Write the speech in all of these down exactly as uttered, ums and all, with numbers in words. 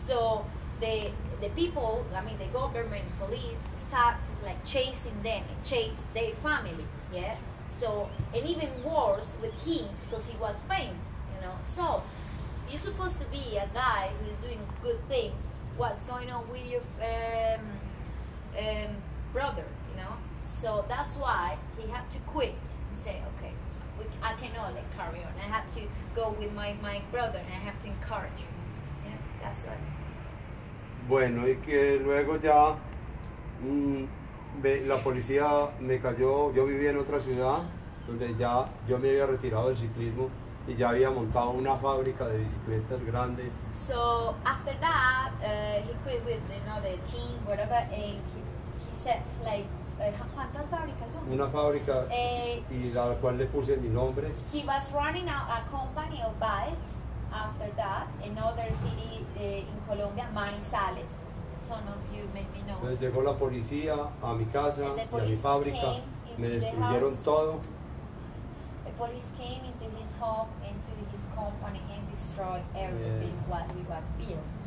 So the the people, I mean the government, police, start like chasing them and chase their family. Yeah. So and even worse with him because he was famous. You know. So you're supposed to be a guy who is doing good things. What's going on with your um, um, brother? You know. So that's why he had to quit and say, okay, we, I cannot like carry on. I have to go with my, my brother and I have to encourage him. Yeah, that's what. Bueno, y que luego ya mmm, la policía me cayó, yo vivía en otra ciudad donde ya yo me había retirado del ciclismo y ya había montado una fábrica de bicicletas grande. So after that, uh, he quit with you know the team, whatever, and he, he said like. ¿Cuántas fábricas son? Una fábrica eh, y la cual le puse mi nombre. He was running a, a company of bikes after that, another city uh, in Colombia, Manizales. Some of you maybe know. Entonces llegó la policía a mi casa y a mi fábrica, me destruyeron todo. The police came into his home, into his company and destroyed everything yeah. what he was built.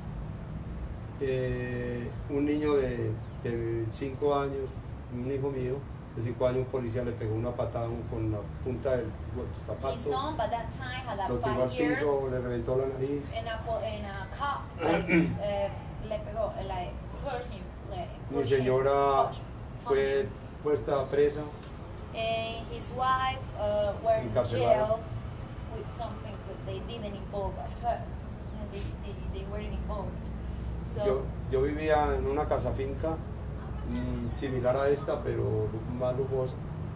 Eh, un niño de, de cinco años, un hijo mío de cinco años, un policía le pegó una patada con la punta del zapato, son, but that time had lo tiró al piso, le reventó la nariz. En a, en a cop, like, uh, le pegó, like, hurt him, like, mi señora him, fue puesta presa. And his wife uh, were in jail with something that they didn't involve at first. They, they, they weren't involved. So, yo, yo vivía en una casa finca similar a esta, pero más lujosa.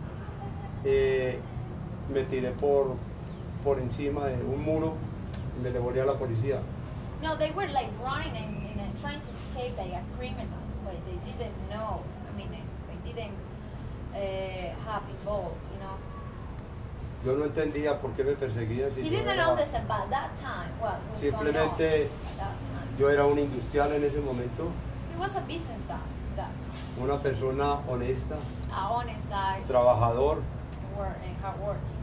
Eh, me tiré por, por encima de un muro y me le volé a la policía. No, they were like running and, and trying to escape like a criminals, but they didn't know. I mean, they didn't uh, have involved, you know. Yo no entendía por qué me perseguían. Si He didn't era, understand, but that time, what was simplemente going on that time. Yo era un industrial en ese momento. He was a business guy. That. Una persona honesta, a honest guy, trabajador, work, and hard working.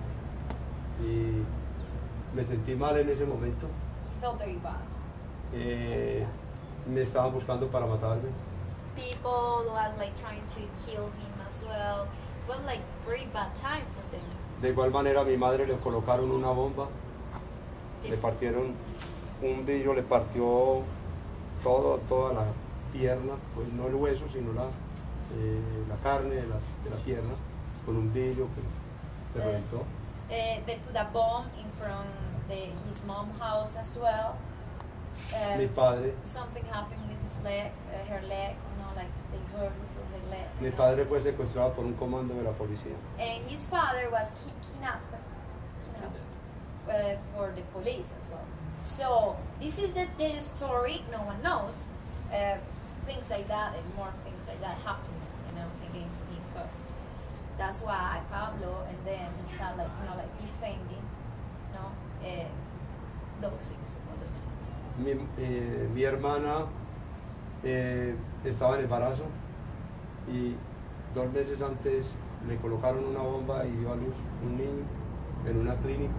Y me sentí mal en ese momento. He felt very bad. Eh, me estaban buscando para matarme. People were like trying to kill him as well. It was like very bad time for them. De igual manera a mi madre le colocaron una bomba, yeah. Le partieron un vidrio, le partió todo, toda la pierna, pues no el hueso, sino la, eh, la carne de la, de la pierna, con un vidrio que se reventó. Uh, they put a bomb in front of the, his mom's house as well. Um, Mi padre. Something happened with his leg, uh, her leg, you know, like they hurt her leg. Mi padre fue secuestrado por un comando de la policía. And his father was ki kidnapped, kidnapped uh, for the police as well. So this is the, the story. No one knows. Uh, things like that and more things like that happened, you know, against him first. That's why Pablo and then start like, you know, like defending, you know, uh, those things. Those things. Mi, eh, mi hermana eh, estaba en embarazo y dos meses antes le colocaron una bomba y dio a luz un niño en una clínica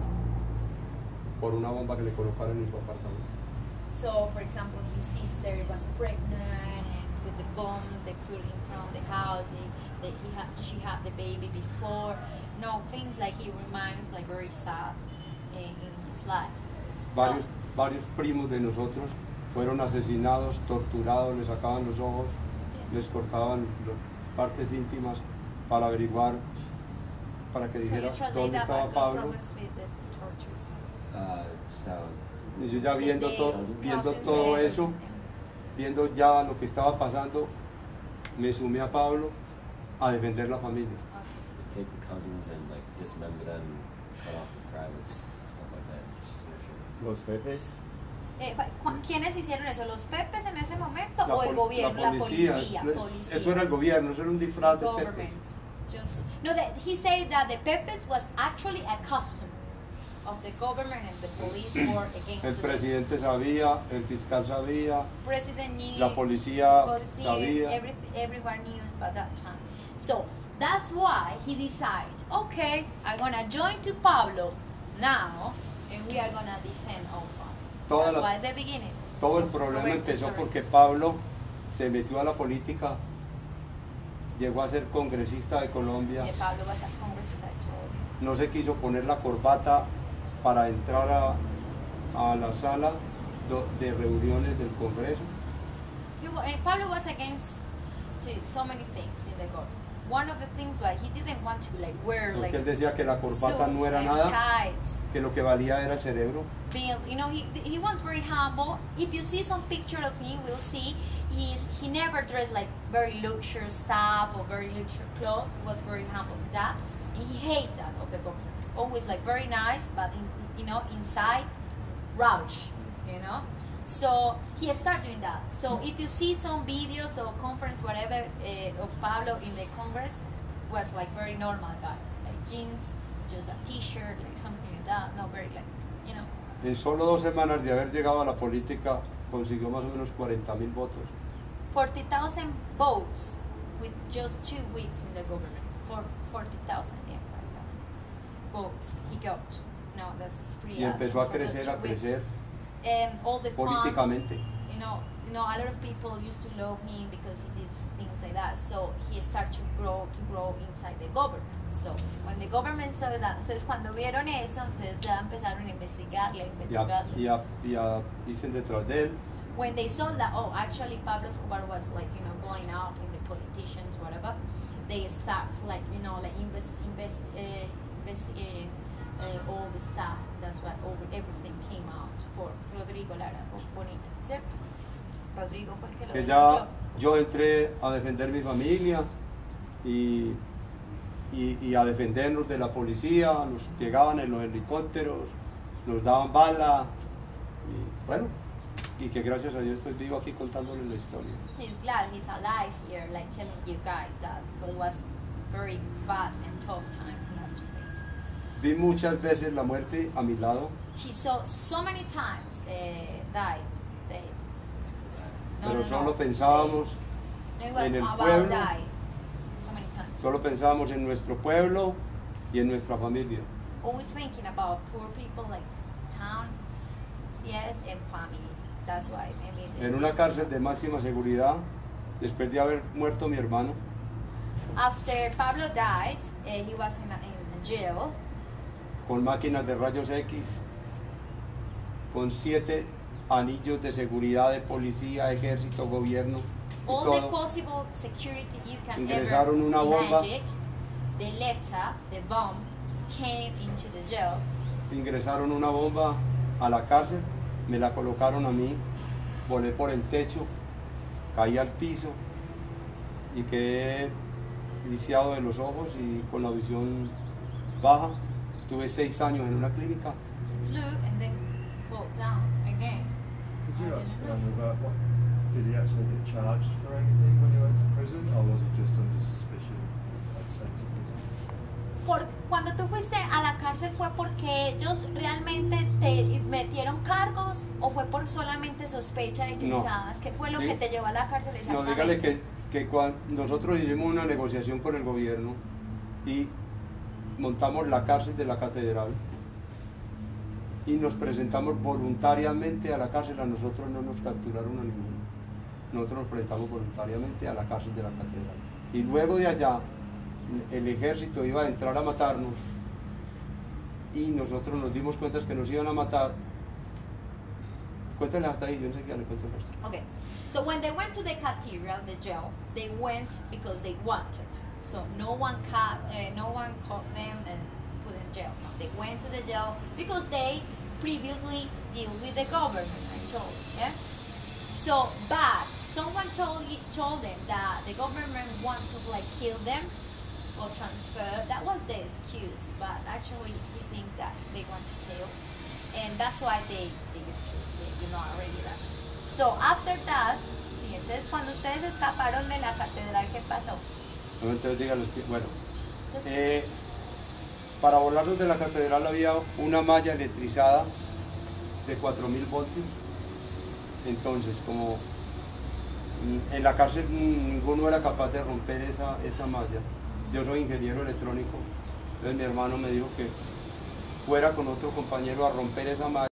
por una bomba que le colocaron en su apartamento. So, for example, his sister was pregnant and with the bombs they put in front of the house, they, they, he had, she had the baby before. No, things like he reminds like very sad in, in his life. Varios, so, varios primos de nosotros fueron asesinados, torturados, les sacaban los ojos, yeah. Les cortaban las partes íntimas para averiguar, para que dijera dónde estaba Pablo. Uh, just how Y yo ya viendo, to, viendo todo eso, viendo ya lo que estaba pasando, me sumé a Pablo a defender la familia. Take the cousins and like dismember them, cut off the privates, stuff like that. Just to make sure. Los Pepes. Eh, ¿Quiénes hicieron eso? ¿Los Pepes en ese momento la o el gobierno, la policía? La policía, No, policía. Eso era el gobierno, eso era un disfraz de Pepes. Just, no, that, he said that the Pepes was actually a custom of the government and the police war against el presidente sabía, el fiscal sabía, President knew, la policía policy, sabía. Every, everyone knew by that time. So that's why he decided, okay, I'm gonna join to Pablo now, and we are gonna defend our family. That's la, why at the beginning. todo el problema Roberto empezó Storey. porque Pablo se metió a la política, llegó a ser congresista de Colombia, Y Pablo va a ser congresista de todo. no se quiso poner la corbata para entrar a, a la sala do- de reuniones del Congreso. He, wa- and Pablo was against to so many things in the government. One of the things was he didn't want to like wear like Porque él decía que la corbata suits no era and nada, tights. que lo que valía era el cerebro. Bill, you know, he he was very humble. If you see some picture of him, we'll see he's he never dressed like very luxury stuff or very luxury clothes. He was very humble in that, and he hated that of the government. Always like very nice, but in, you know inside, rubbish. You know, so he started doing that. So if you see some videos or conference whatever uh, of Pablo in the Congress, was like very normal guy, like jeans, just a T-shirt, like something like that. Not very like, you know. En solo dos semanas de haber llegado a la política consiguió más o menos cuarenta mil votos. forty thousand votes with just two weeks in the government. For forty thousand, yeah, forty thousand votes he got. No, that's pretty Y empezó a awesome for the crecer, two a weeks. crecer And all the funds, políticamente. you know, you know, a lot of people used to love him because he did things like that. So he started to grow, to grow inside the government. So when the government saw that, entonces cuando vieron eso, entonces ya empezaron a investigarle, a Y, a, investigarle. y, a, y a, dicen detrás de él, When they saw that, oh, actually Pablo Escobar was like, you know, going out in the politicians, whatever, they start like, you know, like invest, invest, uh, investigating uh, all the stuff. That's what all, everything came out for Rodrigo Lara Bonita, ¿cierto? Rodrigo fue el que lo que denunció. ya yo entré a defender mi familia y, y, y a defendernos de la policía, nos llegaban en los helicópteros, nos daban bala, y bueno, y que gracias a Dios estoy vivo aquí contándoles la historia. He's glad he's alive here, like telling you guys that, because it was very bad and tough time he had to face. Vi muchas veces la muerte a mi lado, He saw so many times uh, died, dead. No, pero no, solo no, pensábamos, no, it was en el about pueblo. die. So many times. solo pensábamos en nuestro pueblo y en nuestra familia. Always thinking about poor people like town, yes, and family. That's why maybe. they- En una cárcel de máxima seguridad, después de haber muerto mi hermano, After Pablo died, uh, he was in a, in a jail con máquinas de rayos X, con siete anillos de seguridad de policía, ejército, gobierno y all the todo. possible security you can Ingresaron ever una bomba. imagine. The letter, the bomb, came into the jail. Ingresaron una bomba a la cárcel, me la colocaron a mí, volé por el techo, caí al piso y quedé lisiado de los ojos y con la visión baja. Estuve seis años en una clínica. He flew and then fell down again. Could you I ask didn't know. um, about what did he actually get charged for anything when he went to prison, or was it just under suspicion and sent to prison? Por, cuando tú fuiste a la cárcel, ¿fue porque ellos realmente te metieron cargos o fue por solamente sospecha de que No. estabas? ¿Qué fue lo Dí- que te llevó a la cárcel No, exactamente? dígale que, que cuando nosotros hicimos una negociación con el gobierno y montamos la cárcel de la catedral y nos presentamos voluntariamente a la cárcel, a nosotros no nos capturaron a ninguno. Nosotros nos presentamos voluntariamente a la cárcel de la catedral. Y luego de allá, el ejército iba a entrar a matarnos y nosotros nos dimos cuenta que nos iban a matar. Cuéntale hasta ahí, yo enseguida le cuento el resto. Okay. So when they went to the cathedral, the jail, they went because they wanted. So no one caught, uh, no one caught them and put in jail. No, they went to the jail because they previously deal with the government. I told, yeah. So, but someone told told them that the government wants to like kill them or transfer. That was the excuse, but actually he thinks that they want to kill, and that's why they they escaped. They, you know already that. So after that, sí, entonces cuando ustedes escaparon de la catedral, ¿qué pasó? No, entonces dígales que, bueno, Entonces, eh, para volarnos de la catedral había una malla electrizada de cuatro mil voltios. Entonces, como mm, en la cárcel mm, ninguno era capaz de romper esa, esa malla, yo soy ingeniero electrónico, entonces mi hermano me dijo que fuera con otro compañero a romper esa malla.